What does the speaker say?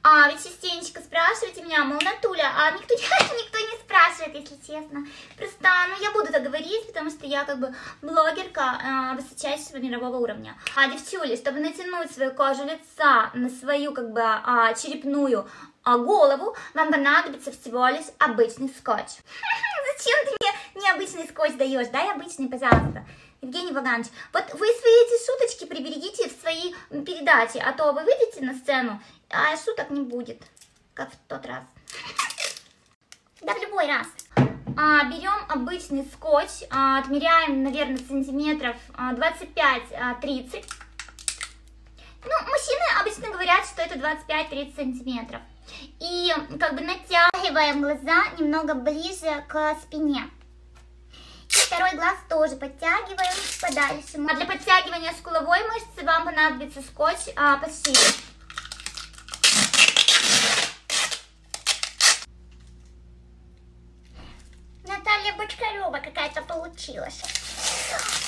А ведь частенько спрашиваете меня, мол, Натуля, а никто не спрашивает, если честно. Просто, ну, я буду так говорить, потому что я как бы блогерка высочайшего мирового уровня. А, девчули, чтобы натянуть свою кожу лица на свою как бы черепную голову, вам понадобится всего лишь обычный скотч. Зачем ты мне необычный скотч даешь? Дай обычный, пожалуйста. Евгений Ваганович, вот вы свои эти шуточки приберегите в свои передачи, а то вы выйдете на сцену, а шуток не будет, как в тот раз. Да, в любой раз. Берем обычный скотч, отмеряем, наверное, сантиметров 25-30. Ну, мужчины обычно говорят, что это 25-30 сантиметров. И как бы натягиваем глаза немного ближе к спине. И второй глаз тоже подтягиваем подальше. А для подтягивания скуловой мышцы вам понадобится скотч пошире. Наталья Бочкарева какая-то получилась.